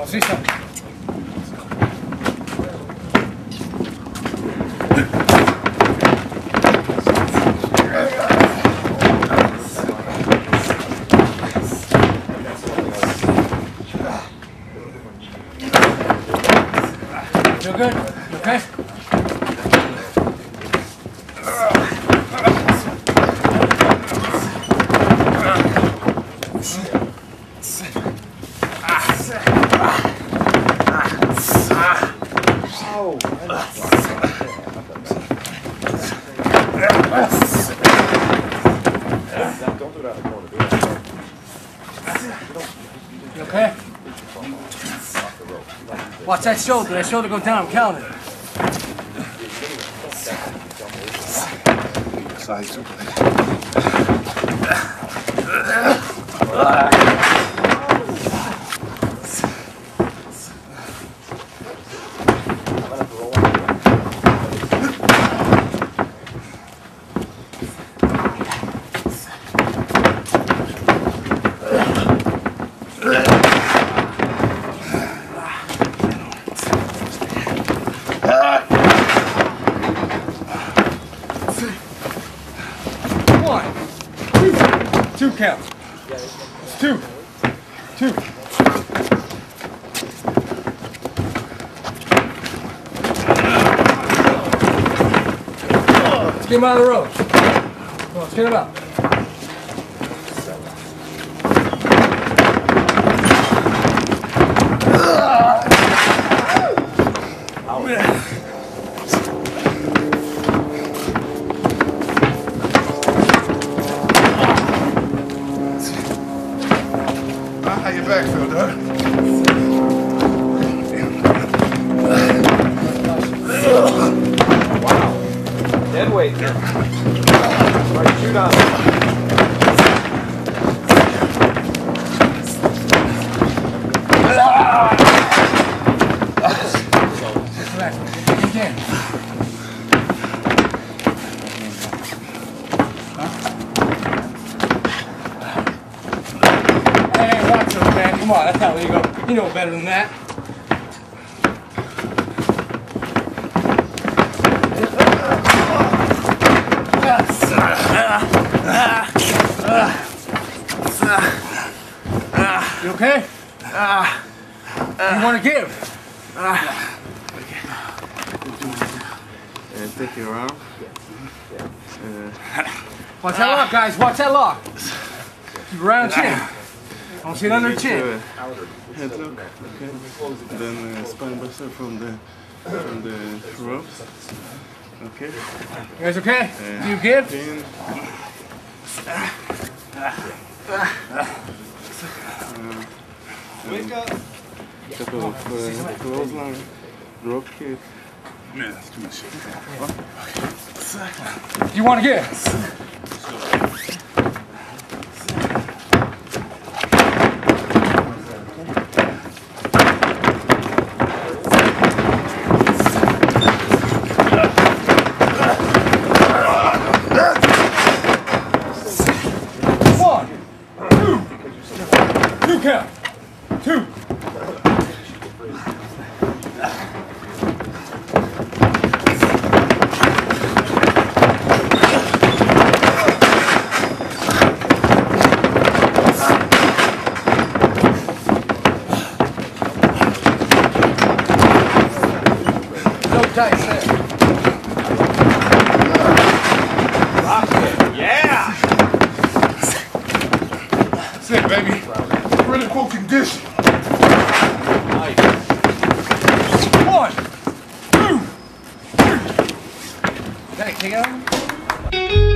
see something. Feel good? You okay? You okay? Watch that shoulder. That shoulder go down. I'm counting. Two counts. It's two. Let's get him out of the road. Come on, let's get him out. How your back feel, Doug? Wow. Dead weight. Right, shoot on. Relax. Again. Hey, watch it, man. Come on, that's not where you go. You know better than that. You okay? You want to give? Take your arm. Watch that lock, guys. Watch that lock. Keep around the chin. I don't see it under the chin. Head lock. Okay. Then spine buster from the ropes. Okay. You guys okay? Do you give? In. Wake up. Couple of clothesline, drop kick. Man, that's too much. Do you want to give? Two count. Two. No tight set. Yeah! That's it, baby. Critical condition. Nice. 1, 2, 3. Is that a KO?